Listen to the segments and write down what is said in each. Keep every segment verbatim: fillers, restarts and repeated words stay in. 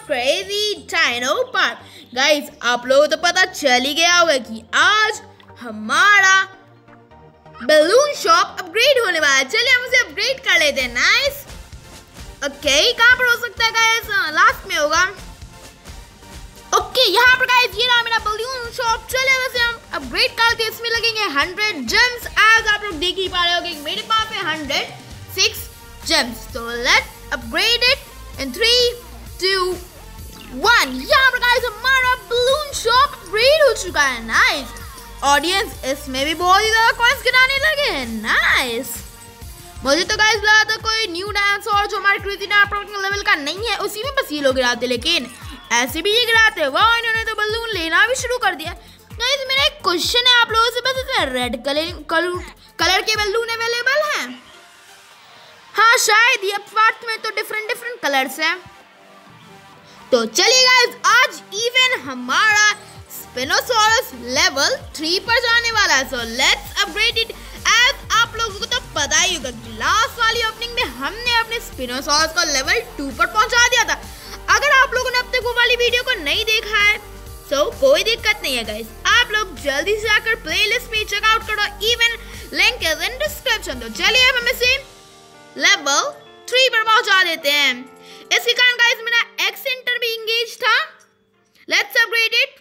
Crazy dino park. Guys आप लोगों को तो पता चल ही गया होगा कि आज हमारा बलून शॉप अपग्रेड होने वाला है। चलिए हम उसे अपग्रेड कर लेते हैं। नाइस। ओके कहाँ पर हो सकता है गाइस? लास्ट में होगा। ओके यहाँ पर गाइस ये रहा मेरा बलून शॉप। चलिए वैसे हम अपग्रेड करते हैं। इसमें लगेंगे हंड्रेड जेम्स। एज आप लोग देख ही पा रहे होंगे मेरे पास है हंड्रेड सिक्स जेम्स। तो let's upgrade it in three two one. यहाँ पर गाइस हमारा बलून शॉप अपग्रेड हो चुका है। नाइस। ऑडियंस इसमें भी बहुत ही ज्यादा कॉइंस गिराने लगे हैं। नाइस। मुझे तो गाइस लगा था कोई न्यू डायनासोर जो हमारे क्रेजी डायनासोर लेवल का नहीं है उसी में बस ये लोग गिराते, लेकिन ऐसे भी ये गिराते हैं। वाह इन्होंने तो बलून लेना भी शुरू कर दिया। गाइस मेरा एक क्वेश्चन है आप लोगों से, बस इसमें रेड कलर कलर कलर के बलून अवेलेबल हैं? हाँ शायद ये पार्ट में तो डिफरेंट डिफरेंट कलर्स हैं। तो चलिए गाइस आज इवन हमारा स्पिनोसॉरस लेवल थ्री पर जाने वाला है। So let's upgrade it. As आप लोगों को तो पता ही होगा कि लास्ट वाली ओपनिंग में हमने अपने स्पिनोसॉरस को लेवल टू पर पहुंचा दिया था। अगर आप लोगों ने अब तक वो वाली वीडियो को नहीं देखा है तो कोई दिक्कत नहीं है गाइस, आप लोग जल्दी से आकर प्लेलिस्ट में चेकआउट करो। Even link is in description. तो चलिए अब हम इसे लेवल थ्री पर पहुंचा देते हैं। इसके कारण गाइस मेरा एक्स सेंटर भी इंगेज था। Let's upgrade it.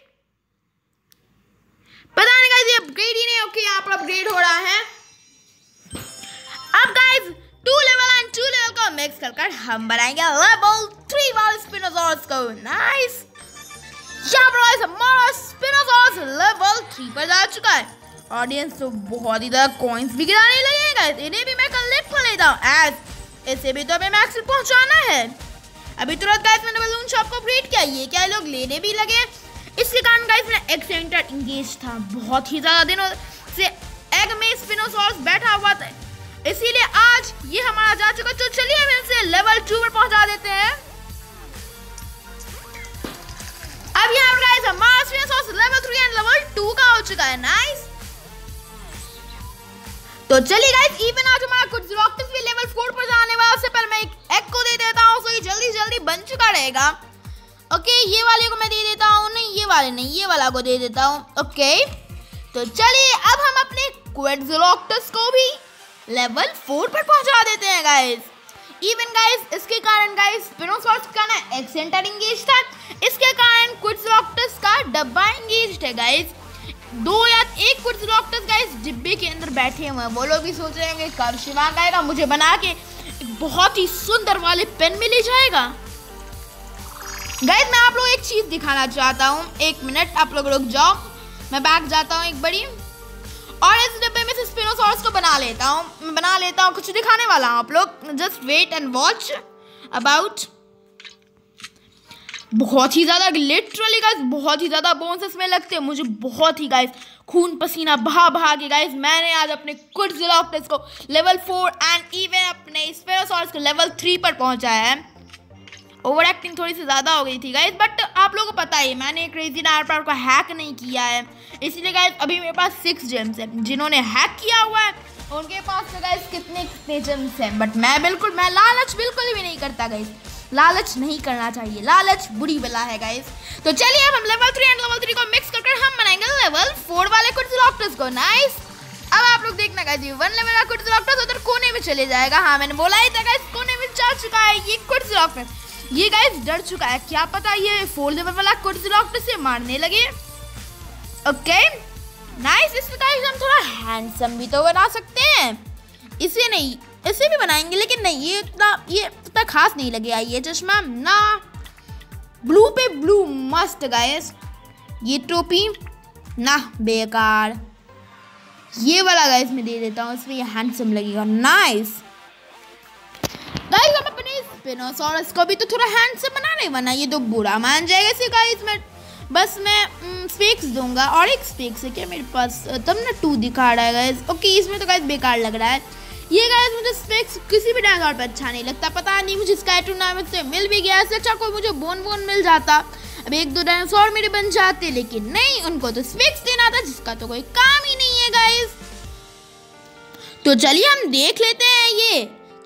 पता नहीं गाइस ये अपग्रेड ही नहीं। ओके यहाँ पर अपग्रेड हो रहा है। अब guys two level and two level को मिक्स कर कर हम बनाएंगे लेवल थ्री वाले स्पिनोसॉरस को। नाइस। यहाँ पर गाइस हमारा स्पिनोसॉरस लेवल थ्री पर जा चुका है। ऑडियंस तो बहुत ही ज्यादा कॉइंस भी गिराने लगे हैं गाइस। इन्हें भी मैं कलेक्ट कर लेता हूँ। एज इसे भी तो हमें मैक्स तक पहुंचाना है। अभी तुरंत गाइस मैंने बलून शॉप को अपग्रेड किया। ये क्या लोग लेने भी लगे। इसके कारण गाइस मेरा एग सेंटर इंगेज था। बहुत ही ज्यादा दिनों से एग में स्पिनोसॉरस बैठा हुआ था, इसीलिए आज ये हमारा जा चुका। तो चलिए हम इसे लेवल टू पर पहुंचा देते हैं। अब यहाँ पर गाइस हमारा spinosaurus level three and level two का हो चुका है। नाइस। तो चलिए गाइस इवन आज हमारा कुछ रॉकेट्स भी लेवल फोर पर जाने वाला। उससे पहले मैं एक एग को दे देता हूँ, सो ये जल्दी जल्दी बन चुका रहेगा। ओके ये वाले को मैं दे देता हूँ। नहीं ये वाले नहीं, ये वाला को दे देता हूँ। ओके तो चलिए अब हम अपने क्वेड्ज़िलॉक्टस को भी लेवल फोर पर पहुंचा देते हैं गाइस। इवन गाइस इसके कारण गाइस स्पिनोसॉरस का ना एक सेंटर इंगेज था। इसके कारण क्वेड्ज़िलॉक्टस का डब्बा इंगेज है गाइस। दो या एक क्वेड्ज़िलॉक्टस गाइस डिब्बे के अंदर बैठे हुए हैं। वो लोग भी सोच रहे होंगे कब शिवांग आएगा मुझे बना के एक बहुत ही सुंदर वाले पेन में ले जाएगा। गाइस मैं आप लोग एक चीज दिखाना चाहता हूँ। एक मिनट आप लोग रुक जाओ, मैं बैग जाता हूँ एक बड़ी और इस डब्बे में से स्पिनोसॉरस को बना लेता हूँ। मैं बना लेता हूँ, कुछ दिखाने वाला हूँ। आप लोग just wait and watch about. बहुत ही ज्यादा लिटरली गाइस बहुत ही ज्यादा बोन्स इसमें लगते हैं। मुझे बहुत ही गाइस खून पसीना बहा बहा के गाइस मैंने आज अपने क्वेड्ज़िलॉक्टस को लेवल फोर एंड इवन अपने स्पिनोसॉरस को लेवल थ्री पर पहुंचाया है। ओवर एक्टिंग थोड़ी सी ज़्यादा हो गई थी गाइस, बट आप लोगों को पता ही मैंने क्रेजी डायनासोर को हैक नहीं किया है, इसलिए गाइस अभी मेरे पास सिक्स जेम्स हैं। जिन्होंने हैक किया हुआ है उनके पास तो गाइस कितने कितने जेम्स हैं, बट मैं बिल्कुल मैं लालच बिल्कुल भी नहीं करता गाइस। लालच नहीं करना चाहिए, लालच बुरी बला है गाइस। तो चलिए अब हम level three and level three को मिक्स करके हम बनाएंगे लेवल फोर वाले क्वेड्ज़िलॉक्टस को। नाइस। अब आप लोग देखना गाइस ये वन लेवल का क्वेड्ज़िलॉक्टस उधर कोने में चले जाएगा। हाँ मैंने बोला ही था गाइस कोने में जा चुका है ये क्वेड्ज़िलॉक्टस। ये गाइस डर चुका है, क्या पता ये फोर लेवल वाला क्वेड्ज़िलॉक्टस से मारने लगे। Okay nice. इसमें गाइस हम थोड़ा हैंडसम भी तो बना सकते हैं। इसे नहीं इसे भी बनाएंगे, लेकिन नहीं ये इतना ये इतना खास नहीं लगेगा ये चश्मा ना। ब्लू पे ब्लू मस्त गाइस। ये टोपी ना बेकार। ये वाला गाइस मैं दे देता हूँ, इसमें ये हैंडसम लगेगा। नाइस गाइस हम अपने स्पिनोसॉरस को भी तो थोड़ा हैंडसम बना नहीं, वरना ये तो बुरा मान जाएगा। इसे गाइस मैं बस मैं स्पेक्स दूंगा और एक स्पेक्स है क्या मेरे पास, तब ना टू दिखा रहा है गाइस। ओके इसमें तो गाइस बेकार लग रहा है ये गाइस। मुझे स्पेक्स किसी भी डायनासोर पे अच्छा नहीं लगता, पता नहीं मुझे स्काई टूर्नामेंट से मिल भी गया। इससे अच्छा कोई मुझे बोन बोन मिल जाता, अब एक दो डायनासोर मेरे बन जाते, लेकिन नहीं उनको तो स्पेक्स देना था जिसका तो कोई काम ही नहीं है गाइस। तो चलिए हम देख लेते हैं ये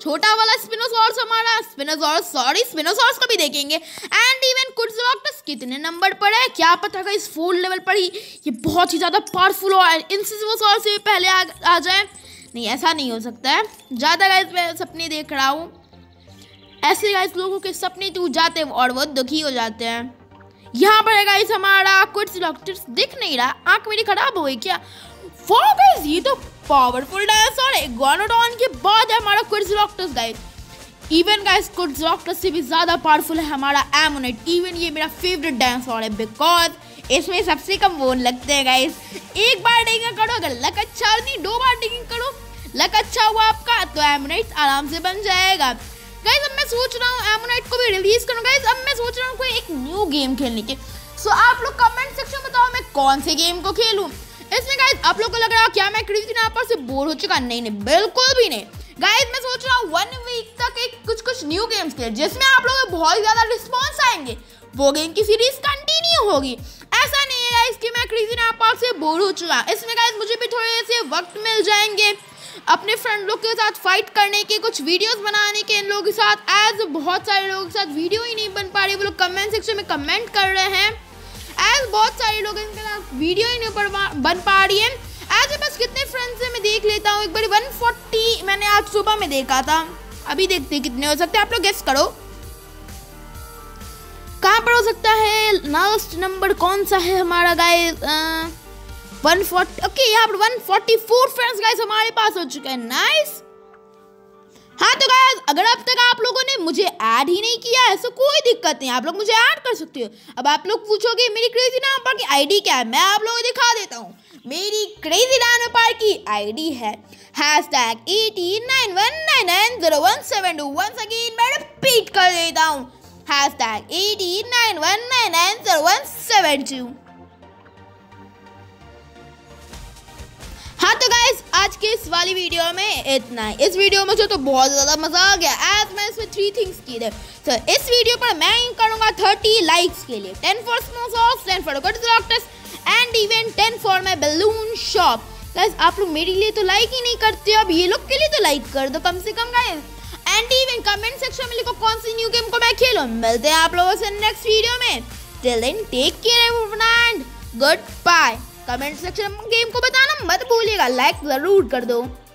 छोटा वाला स्पिनोसॉर्स हमारा स्पिनोसॉर्स सॉरी स्पिनोसॉर्स को भी देखेंगे। एंड इवन कुड्ज़लॉक्टस कितने नंबर पर है क्या पता गाइस, फोर्थ लेवल पर ही ये बहुत ही ज़्यादा पावरफुल हो, इंसिसिवोसॉर्स से पहले आ, आ जाए। नहीं ऐसा नहीं हो सकता है, ज़्यादा गाइस मैं सपने देख रहा हूँ। ऐसे गाइस लोगों के सपने टूट जाते हैं और वो दुखी हो जाते हैं। यहाँ पर है गाइस हमारा कुड्ज़लॉक्टस, दिख नहीं रहा, आँख मेरी खराब हो गई क्या? वाह गाइस ये तो पावरफुल डायनासोर है। इग्वानोडॉन के बाद है हमारा quetzalcoatlus guys. Even guys quetzalcoatlus से भी ज़्यादा पावरफुल है हमारा एमोनेट। इवन ये मेरा फेवरेट डायनासोर है बिकॉज इसमें सबसे कम बोन लगते हैं गाइस। एक बार डिगिंग करो, अगर लक अच्छा नहीं दो बार डिगिंग करो, लक अच्छा हुआ आपका तो एमोनेट आराम से बन जाएगा गाइस। अब मैं सोच रहा हूँ एमोनेट को भी रिलीज करूँ गाइस। अब मैं सोच रहा हूँ कोई एक न्यू गेम खेलने के। सो आप लोग कमेंट सेक्शन में बताओ मैं कौन से गेम को खेलूँ इसमें गाइस। आप लोग को लग रहा है क्या मैं क्रेजी रैपर से बोर हो चुका? नहीं नहीं बिल्कुल भी नहीं गाइस। मैं सोच रहा हूँ वन वीक तक एक कुछ कुछ न्यू गेम्स खेल जिसमें आप लोगों को बहुत ज़्यादा रिस्पॉन्स आएंगे, वो गेम की सीरीज कंटिन्यू होगी। ऐसा नहीं है गाइस कि मैं क्रेजी रैपर से बोर हो चुका। इसमें गाइस मुझे भी थोड़े से वक्त मिल जाएंगे अपने फ्रेंड लोग के साथ फाइट करने के, कुछ वीडियोस बनाने के इन लोगों के साथ। एज बहुत सारे लोगों के साथ वीडियो ही नहीं बन पा रही, वो लोग कमेंट सेक्शन में कमेंट कर रहे हैं। एज बहुत सारे लोग इनके साथ वीडियो ही नहीं बन पा रही है। एज बस कितने फ्रेंड्स हैं मैं देख लेता हूँ एक बार। वन फोर्टी मैंने आज सुबह में देखा था, अभी देखते हैं कितने हो सकते हैं। आप लोग गेस करो कहाँ पर हो सकता है। लास्ट नंबर कौन सा है हमारा गाइस? One forty. ओके यहाँ पर one forty four friends guys हमारे पास हो चुके हैं। नाइस। हाँ तो गाइस अगर अब तक आप लोगों ने मुझे ऐड ही नहीं किया है तो कोई दिक्कत नहीं, आप लोग मुझे ऐड कर सकते हो। अब आप लोग पूछोगे मेरी क्रेजी रैपर की आईडी क्या है, मैं आप लोगों को दिखा देता हूँ। मेरी क्रेजी रैपर की आईडी है hashtag eighteen nine one nine nine zero one seven two. Once again मैं रिपीट कर देता हूँ hashtag eighteen nine one nine nine zero one seven two. हाँ तो गाइस आज के इस वाली वीडियो में इतना ही। इस वीडियो में जो तो बहुत ज़्यादा मज़ा आ गया। एज मैं इसमें थ्री थिंग्स की थे। तो इस वीडियो पर मैं करूँगा थर्टी लाइक्स के लिए, ten for spinosaurus, ten for quetzalcoatlus and even ten for my balloon shop. Guys आप लोग मेरे लिए तो लाइक ही नहीं करते, अब ये लोग के लिए तो लाइक कर दो कम से कम guys. And even comment section में लिखो कौन सी न्यू गेम को मैं खेलूँ। मिलते हैं आप लोगों से नेक्स्ट वीडियो में। Till then take care and good bye. Comment section में गेम को बताना मत भूलिएगा, लाइक जरूर कर दो।